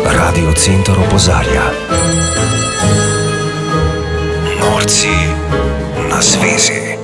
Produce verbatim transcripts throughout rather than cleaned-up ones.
Radio Center opozarja. Norci na zvezi.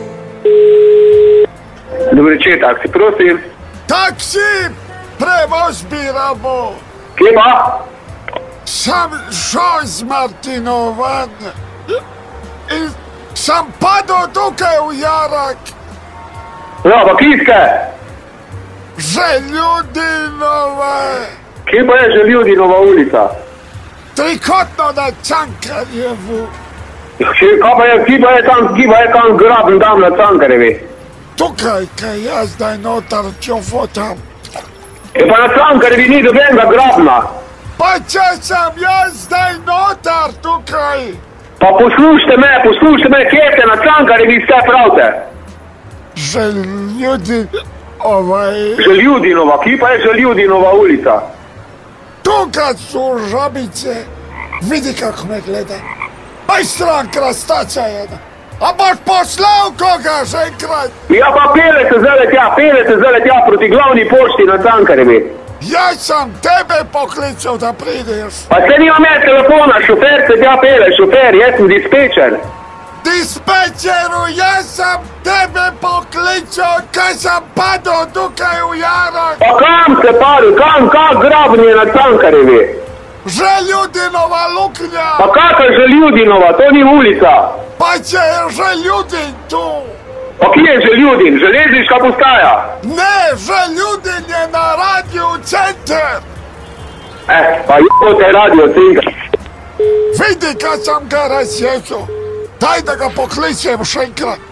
Dobro večer, taksi, prosim. Taksi, prevoz biramo. Kje pa? Sam šel z Martinovan in sem padel tukaj v jarak. Ja, pa kje ste? Že Ljudinova. Kje pa je že Ljudinova ulica? Trikotno na Cankarjevu. Kje pa je, kje pa je tam, kje pa je tam graben tam na Cankarjevi? Tukaj, kaj jaz zdaj notar čofotam. Je pa na Cankarjevi ni dobenega grabna. Pa če sem jaz zdaj notar tukaj. Pa poslušajte me, poslušajte me, kje ste na Cankarjevi, vse pravite? Že ljudi, ovaj... Že Ljudinova, kje pa je že Ljudinova ulica? Tukaj so žabice. Vidi kako me gleda. Aj stran krastača jedna. A boš poslal koga že enkrat? Ja pa pelete zdaj tja, pelete zdaj tja proti glavni pošti na Cankarjevi. Jaz sem tebe poklical, da prideš. Pa se nima me telefona, šofer se tja pele, šofer, jaz sem dispečer. Dispečeru, jaz sem tebe poklical, kaj sem padel tukaj v jarak. Pa kam se padel, kam, kak graben je na Cankarjevi? Že Ljudinova luknja. Pa kakaj že Ljudinova, to ni ulica. Pa če je že Ljudin tu. Pa kje je že Ljudin, železniška postaja? Ne, že Ljudin je na Radio Center. Eh, pa jebote Radio Center. Vidi, kaj sem ga razjezil. Daj, da ga pokličem še enkrat.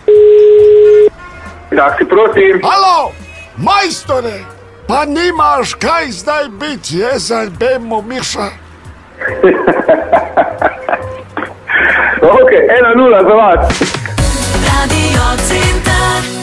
Taksi, prosim. Halo, majstore, pa nimaš kaj zdaj biti, jezen bemo Miša. Ok, ena nula za vas. Radio Center.